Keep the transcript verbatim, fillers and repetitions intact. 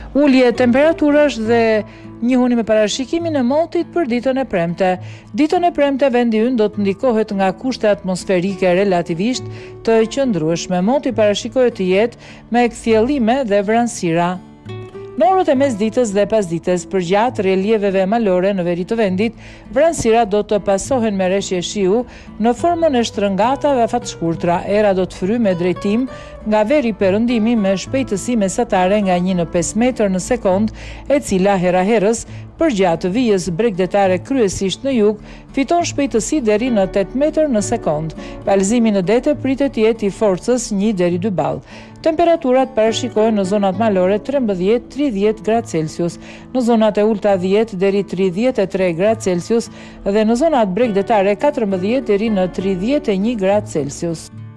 Ulje temperaturash dhe njihuni me parashikimin e motit për ditën e premte. Ditën e premte vendi ynë do të ndikohet nga kushte atmosferike relativisht të qëndrueshme. Moti parashikohet të jetë me kthjellime dhe vranësira. Në orët e mesditës dhe pasdites, përgjatë relieveve malore në veri të vendit, vranësirat do të pasohen me reshje shiu në formën e shtrëngatave afat shkurtra. Era do të fry me drejtim nga veri perëndimi me shpejtësi mesatare nga një në pesë metër në sekond, e cila hera herës përgjatë vijës bregdetare kryesisht në jug, fiton shpejtësi deri në tetë metër në sekond. Palëzimi në dete pritet të jetë i forcës një deri dy ball. Temperaturat parashikohen në zonat malore trembëdhjetë deri tridhjetë gradë Celsius, në zonat e ulta dhjetë deri tridhjetë e tre gradë Celsius dhe në zonat bregdetare katërmbëdhjetë deri në tridhjetë e një gradë Celsius.